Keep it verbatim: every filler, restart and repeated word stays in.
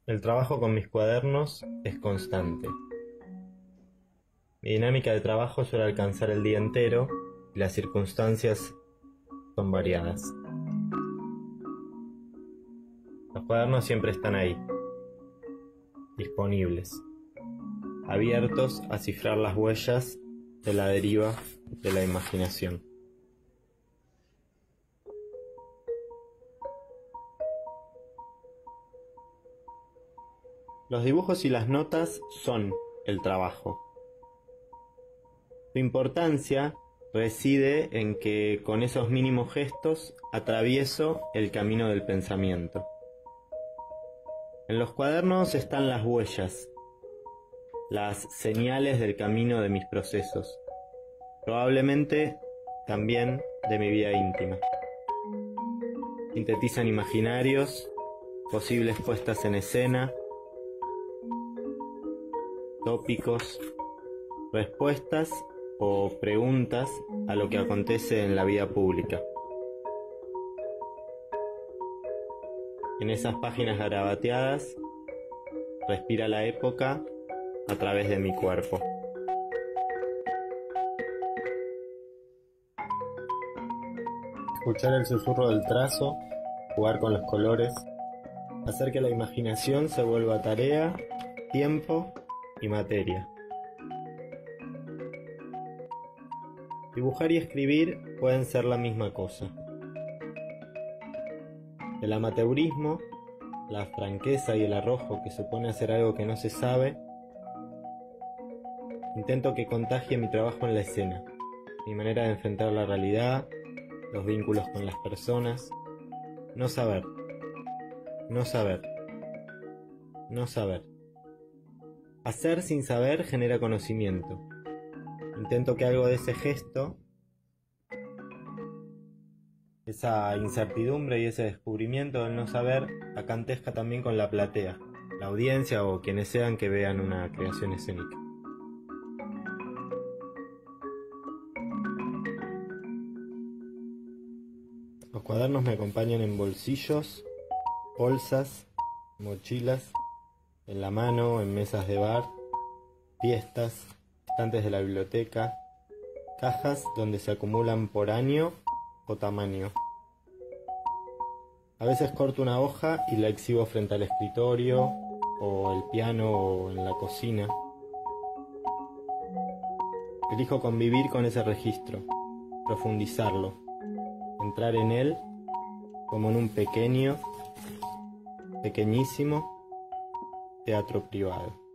El trabajo con mis cuadernos es constante. Mi dinámica de trabajo suele alcanzar el día entero y las circunstancias son variadas. Los cuadernos siempre están ahí, disponibles, abiertos a cifrar las huellas de la deriva de la imaginación. Los dibujos y las notas son el trabajo. Su importancia reside en que con esos mínimos gestos atravieso el camino del pensamiento. En los cuadernos están las huellas, las señales del camino de mis procesos, probablemente también de mi vida íntima. Sintetizan imaginarios, posibles puestas en escena, tópicos, respuestas o preguntas a lo que acontece en la vida pública. En esas páginas garabateadas respira la época a través de mi cuerpo. Escuchar el susurro del trazo, jugar con los colores, hacer que la imaginación se vuelva tarea, tiempo y materia. Dibujar y escribir pueden ser la misma cosa. El amateurismo, la franqueza y el arrojo que supone hacer algo que no se sabe, intento que contagie mi trabajo en la escena, mi manera de enfrentar la realidad, los vínculos con las personas. No saber, no saber, no saber. Hacer sin saber genera conocimiento. Intento que algo de ese gesto, esa incertidumbre y ese descubrimiento del no saber, acontezca también con la platea, la audiencia o quienes sean que vean una creación escénica. Los cuadernos me acompañan en bolsillos, bolsas, mochilas, en la mano, en mesas de bar, fiestas, estantes de la biblioteca, cajas donde se acumulan por año o tamaño. A veces corto una hoja y la exhibo frente al escritorio o el piano o en la cocina. Elijo convivir con ese registro, profundizarlo, entrar en él como en un pequeño, pequeñísimo teatro privado.